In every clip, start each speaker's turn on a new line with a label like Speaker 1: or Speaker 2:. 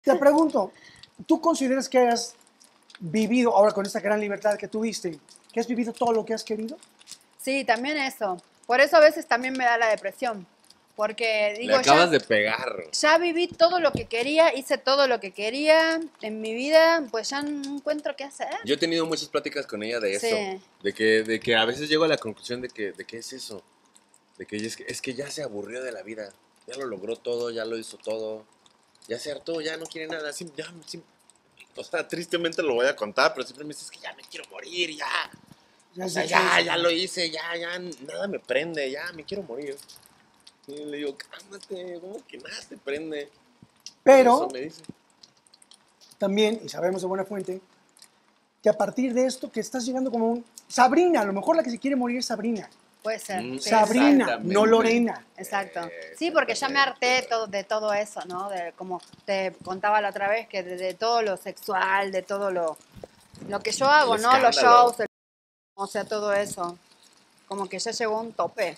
Speaker 1: Te pregunto, ¿tú consideras que has vivido, ahora con esta gran libertad que tuviste, que has vivido todo lo que has querido?
Speaker 2: Sí, también eso. Por eso a veces también me da la depresión. Porque
Speaker 3: Le
Speaker 2: digo,
Speaker 3: acabas de pegar.
Speaker 2: ya viví todo lo que quería, hice todo lo que quería en mi vida, pues ya no encuentro qué hacer.
Speaker 3: Yo he tenido muchas pláticas con ella de eso.
Speaker 2: Sí.
Speaker 3: De que a veces llego a la conclusión de que es eso. De que es que ya se aburrió de la vida. Ya lo logró todo, ya lo hizo todo. Ya se hartó, ya no quiere nada. O sea, tristemente lo voy a contar, pero siempre me dice, es que ya me quiero morir, ya.
Speaker 1: Ya
Speaker 3: O
Speaker 1: has
Speaker 3: sea,
Speaker 1: dicho eso.
Speaker 3: ya lo hice, ya, nada me prende, ya me quiero morir. Y le digo, cálmate, ¿cómo que nada te prende?
Speaker 1: Pero
Speaker 3: Eso me dice.
Speaker 1: también, y sabemos de buena fuente, que a partir de esto que estás llegando como un... Sabrina, a lo mejor la que se quiere morir es Sabrina.
Speaker 2: Puede ser.
Speaker 3: Mm,
Speaker 2: Sí,
Speaker 1: Sabrina,
Speaker 3: exactamente.
Speaker 1: no Lorena.
Speaker 2: Exacto. Sí, porque ya me harté de todo eso, ¿no? De, como te contaba la otra vez, que de todo lo sexual, de todo lo que yo hago,
Speaker 3: El
Speaker 2: ¿no? Los
Speaker 3: escándalo.
Speaker 2: shows, o sea, todo eso. Como que ya llegó a un tope.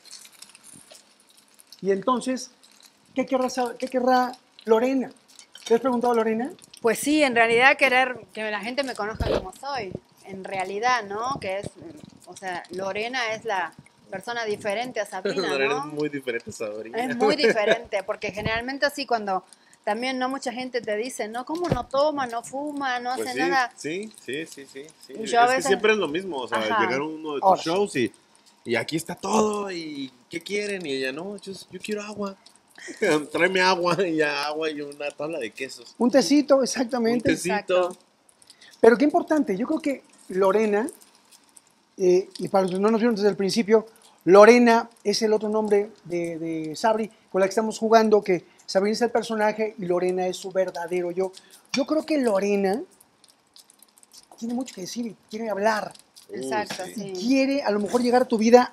Speaker 1: Y entonces, qué querrá Lorena? ¿Te has preguntado a Lorena?
Speaker 2: Pues sí, en realidad querer que la gente me conozca como soy, en realidad, ¿no? Que es, o sea, Lorena es la persona diferente a Sabrina,
Speaker 3: Lorena es
Speaker 2: ¿no?
Speaker 3: muy diferente a Sabrina.
Speaker 2: Es muy diferente, porque generalmente así cuando también no mucha gente te dice, no, ¿cómo no toma, no fuma, no
Speaker 3: Pues
Speaker 2: hace
Speaker 3: sí,
Speaker 2: nada?
Speaker 3: sí.
Speaker 2: Y yo a
Speaker 3: Es que
Speaker 2: veces,
Speaker 3: siempre es lo mismo, o sea,
Speaker 2: ajá,
Speaker 3: llegar a uno de tus
Speaker 1: Ahora,
Speaker 3: shows y aquí está todo, y ¿qué quieren? Y ella, no, yo quiero agua. Tráeme agua, y ya agua y una tabla de quesos.
Speaker 1: un tecito,
Speaker 3: Un
Speaker 1: exactamente.
Speaker 3: tecito.
Speaker 2: exacto,
Speaker 1: Pero qué importante, yo creo que Lorena, y para los que no nos vieron desde el principio, Lorena es el otro nombre de Sabri con la que estamos jugando, que Sabrina es el personaje y Lorena es su verdadero yo. Yo creo que Lorena tiene mucho que decir y quiere hablar
Speaker 2: exacto,
Speaker 3: Sí.
Speaker 1: y
Speaker 2: sí.
Speaker 1: quiere a lo mejor llegar a tu vida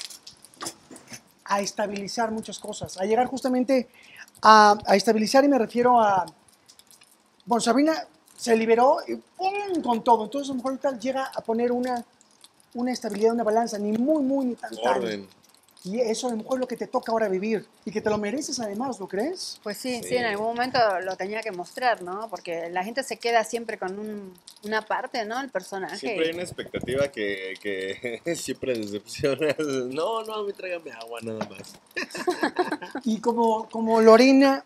Speaker 1: a estabilizar muchas cosas, a llegar justamente a estabilizar y me refiero a, bueno, Sabrina se liberó y ¡pum! Con todo, entonces a lo mejor ahorita llega a poner una estabilidad, una balanza, ni muy, muy, ni tan, tan.
Speaker 3: Orden.
Speaker 1: Y eso a lo mejor es lo que te toca ahora vivir y que te lo mereces además, ¿lo crees?
Speaker 2: Pues sí,
Speaker 3: Sí.
Speaker 2: sí, en algún momento lo tenía que mostrar, ¿no? Porque la gente se queda siempre con una parte, ¿no? El personaje.
Speaker 3: Siempre hay una expectativa que siempre decepciona. No, no, a mí tráigame agua nada más.
Speaker 1: Y como Lorena,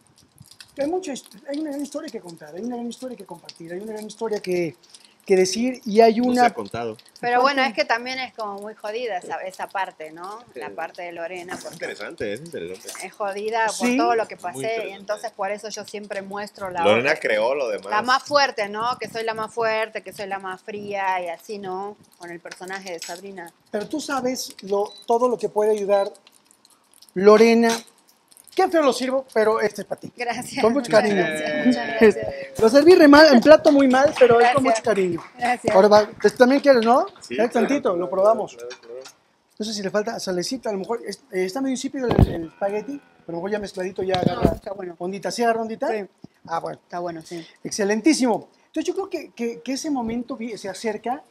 Speaker 1: hay una gran historia que contar, hay una gran historia que compartir, hay una gran historia que decir y hay
Speaker 3: No se ha
Speaker 1: una...
Speaker 3: contado.
Speaker 2: Pero bueno,
Speaker 1: parte-
Speaker 2: es que también es como muy jodida esa parte, ¿no? La
Speaker 3: Sí.
Speaker 2: parte de Lorena,
Speaker 3: Es
Speaker 2: porque
Speaker 3: interesante, es interesante.
Speaker 2: es jodida por
Speaker 1: Sí,
Speaker 2: todo lo que
Speaker 3: muy
Speaker 2: pasé y
Speaker 3: interesante.
Speaker 2: entonces por eso yo siempre muestro
Speaker 3: Lorena creó lo demás.
Speaker 2: la más fuerte, ¿no? Que soy la más fuerte, que soy la más fría y así, ¿no? Con el personaje de Sabrina.
Speaker 1: pero tú sabes todo lo que puede ayudar Lorena. Qué feo lo sirvo, pero este es para ti.
Speaker 2: Gracias,
Speaker 1: Con mucho
Speaker 2: muchas
Speaker 1: cariño.
Speaker 2: gracias, muchas gracias.
Speaker 1: Lo serví re mal, en plato muy mal, pero es con
Speaker 2: Gracias.
Speaker 1: mucho cariño.
Speaker 2: Gracias.
Speaker 1: Ahora va, ¿tú también quieres, no?
Speaker 3: Sí,
Speaker 1: Dale
Speaker 3: claro,
Speaker 1: tantito,
Speaker 3: claro,
Speaker 1: lo probamos.
Speaker 3: claro, claro.
Speaker 1: No sé si le falta salecita, a lo mejor está medio insípido el espagueti, pero a lo mejor ya mezcladito ya
Speaker 2: No,
Speaker 1: agarra
Speaker 2: está bueno.
Speaker 1: ondita. ¿Sí agarra ondita?
Speaker 2: Sí.
Speaker 1: Ah, bueno.
Speaker 2: Está bueno, sí.
Speaker 1: Excelentísimo. Entonces yo creo que ese momento se acerca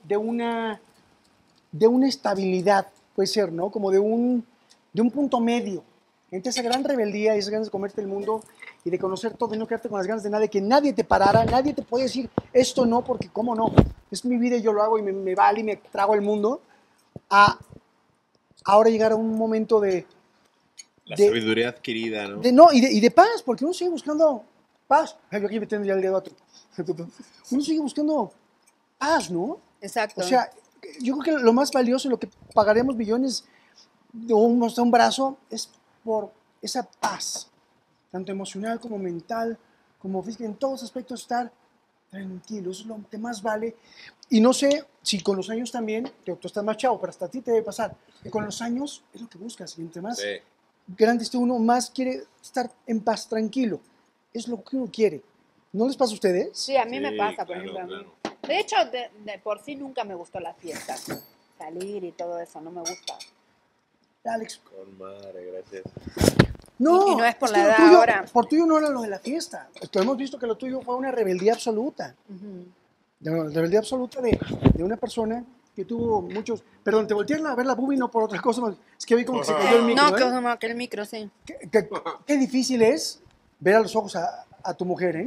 Speaker 1: de una estabilidad, puede ser, ¿no? Como de un punto medio entre esa gran rebeldía y esas ganas de comerte el mundo y de conocer todo y no quedarte con las ganas de nada, que nadie te parara, nadie te puede decir esto no, porque cómo no, es mi vida y yo lo hago y me vale y me trago el mundo, a ahora llegar a un momento
Speaker 3: La
Speaker 1: de,
Speaker 3: sabiduría adquirida, ¿no?
Speaker 1: no, y de paz, porque uno sigue buscando paz. Ay, yo aquí metiendo ya el dedo a tu. Uno sigue buscando paz, ¿no?
Speaker 2: Exacto.
Speaker 1: O sea, yo creo que lo más valioso, lo que pagaremos billones de hasta un brazo, es por esa paz, tanto emocional como mental, como física, en todos aspectos estar tranquilo, eso es lo que más vale. Y no sé si con los años también, que tú estás más chavo, pero hasta a ti te debe pasar, que con los años es lo que buscas, y entre más
Speaker 3: Sí.
Speaker 1: grande esté uno, más quiere estar en paz, tranquilo. Es lo que uno quiere. ¿No les pasa a ustedes?
Speaker 2: Sí, a mí me
Speaker 3: Sí,
Speaker 2: pasa, por
Speaker 3: claro,
Speaker 2: ejemplo, a mí.
Speaker 3: claro.
Speaker 2: De hecho, de por sí nunca me gustó la fiesta. Salir y todo eso, no me gusta.
Speaker 1: Alex,
Speaker 3: Con madre, gracias.
Speaker 1: no,
Speaker 2: Y no es por
Speaker 1: es
Speaker 2: la
Speaker 1: que lo
Speaker 2: edad
Speaker 1: tuyo,
Speaker 2: ahora.
Speaker 1: por tuyo no era lo de la fiesta. Esto hemos visto que lo tuyo fue una rebeldía absoluta.
Speaker 2: Ujú.
Speaker 1: De rebeldía absoluta de una persona que tuvo muchos... Perdón, te volteé a ver la boobie no por otra cosa, es que vi como que se cayó el micro,
Speaker 2: No,
Speaker 1: ¿eh?
Speaker 2: que el micro, sí.
Speaker 1: Qué difícil es ver a los ojos a tu mujer, ¿eh?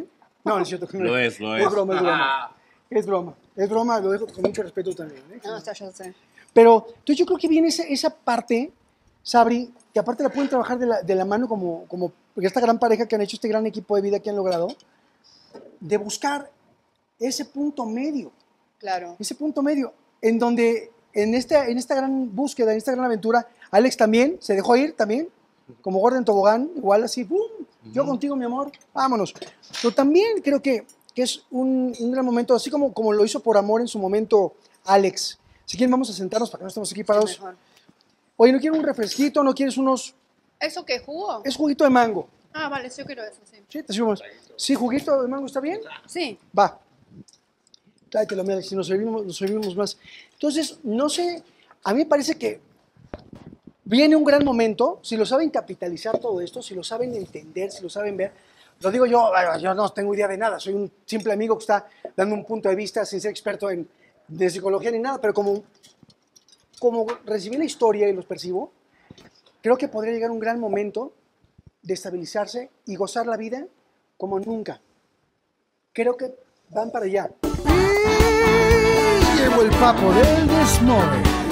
Speaker 1: No, es cierto que no
Speaker 3: Lo es, lo es.
Speaker 1: Es broma, es broma. Es broma. Es broma, lo dejo con mucho respeto también.
Speaker 2: No, o sea, yo sé.
Speaker 1: Pero entonces yo creo que viene esa parte, Sabri, que aparte la pueden trabajar de la mano como esta gran pareja que han hecho este gran equipo de vida que han logrado, de buscar ese punto medio.
Speaker 2: Claro.
Speaker 1: Ese punto medio, en donde en esta gran búsqueda, en esta gran aventura, Alex también se dejó ir también, como Gordon Tobogán, igual así, ¡pum! Yo contigo, mi amor, vámonos. Pero también creo que es un gran momento, así como lo hizo por amor en su momento Alex. Si quieren, vamos a sentarnos para que no estemos aquí parados.
Speaker 2: Mejor.
Speaker 1: Oye, ¿no quieres un refresquito? ¿No quieres unos...?
Speaker 2: ¿Eso qué jugo?
Speaker 1: Es juguito de mango.
Speaker 2: Ah, vale, sí, yo quiero eso, sí.
Speaker 1: ¿Sí? ¿Te sirvemos? Sí, juguito de mango, ¿está bien?
Speaker 2: Sí.
Speaker 1: Va. Tráetelo, mira, si nos servimos más. Entonces, no sé, a mí me parece que viene un gran momento, si lo saben capitalizar todo esto, si lo saben entender, si lo saben ver. Lo digo yo no tengo idea de nada, soy un simple amigo que está dando un punto de vista sin ser experto de psicología ni nada, pero como recibí la historia y los percibo, creo que podría llegar un gran momento de estabilizarse y gozar la vida como nunca. Creo que van para allá. Llegó el papo del desmoe.